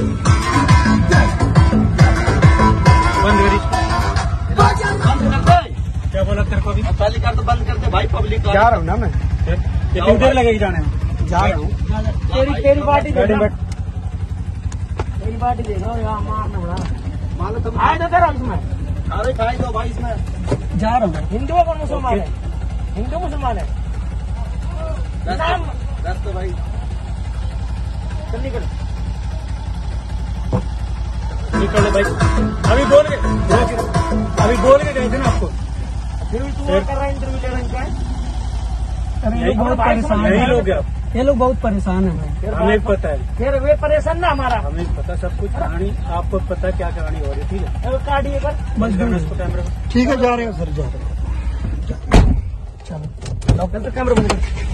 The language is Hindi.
बंद करी। क्या बोला तेरे को अभी? पहली कार तो बंद कर दे भाई, पब्लिक जा रहा हूँ ना मैं। कितनी देर लगेगी जाने में? जा रहा हूँ। तेरी पार्टी दे, तेरी पार्टी दे दो यार, मारना बड़ा मानो तुम आए तो तेरा उसमें। अरे खाई दो भाई इसमें। जा रहा हूँ। हिंदू कौन मुसलमान है? हिंदू मुसलमान है। दस तो भाई चल निकल निकल भाई। अभी बोल के गए थे ना आपको। फिर भी तू कर रहा है इंटरव्यू ले रहा है। ये बहुत परेशान है ये लोग बहुत परेशान है भाई। हमें पता है। फिर वे परेशान ना हमारा, हमें पता सब कुछ कहानी। आपको पता क्या कहानी हो रही? ठीक है काटिए पर बस उसको कैमरा। ठीक है जा रहे हो सर, जा रहे हो। चलो कैमरा बंद कर।